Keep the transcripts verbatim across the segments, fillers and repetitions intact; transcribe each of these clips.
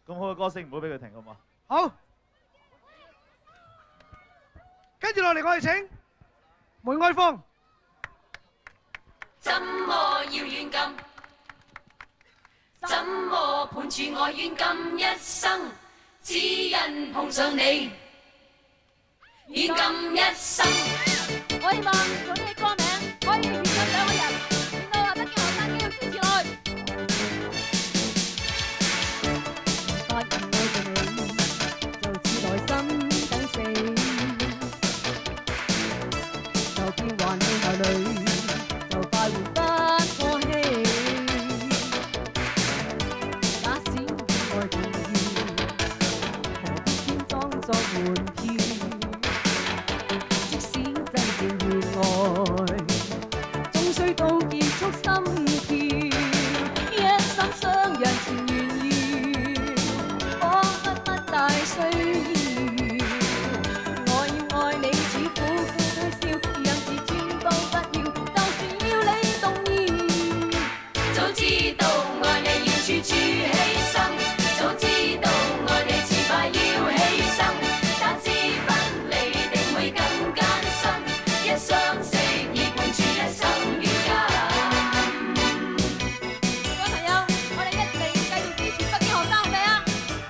咁好嘅歌聲唔好俾佢停好嘛？ 好，跟住落嚟，我哋請梅愛芳。 怎麼要軟禁？怎麼判處我軟禁一生？只因碰上你，軟禁一生。 我希望做呢個歌名可以勸咗兩個人，令到話北京學生繼續支持我。 發現愛着你，就似內心等死，就見還未流淚，就快活不過氣。假使愛重要，何必偏裝作瞞騙？即使真正熱愛，終須到結束心跳，一心相讓全願意，彷彿不大需要。我要愛你，只苦苦推銷，讓自尊都不要，就算要你動搖。 早知道愛你要處處犧牲，早知道愛你至快要犧牲，但是分離定會更艱辛，一相識已伴處一生於間。 各位朋友，我哋一齊繼續支持北京學生，好未啊？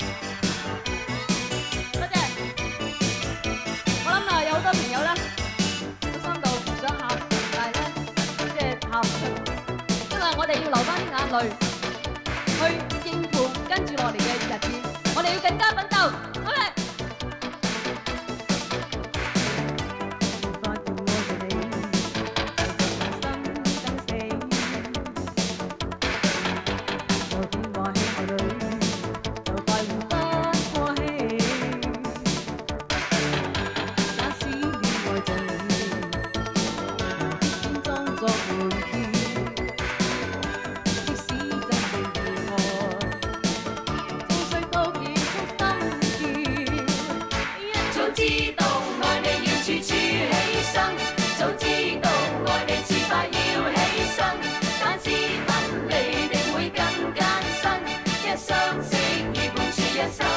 多謝。我諗啊，有好多朋友咧，個心度想喊，但係咧，即係喊唔出，因為我哋要流翻啲眼淚去應付跟住落嚟嘅日子，我哋要更加奮鬥，好未？ 發現愛着你，就似內心等死，就見話氣內裏，就快活不過氣。假使戀愛重要，何必偏裝作瞞騙？即使真正熱愛，終須都結束心跳。 早知道愛你要處處犧牲，早知道愛你至快要犧牲，但是分離定會更艱辛，一相識已伴處一生。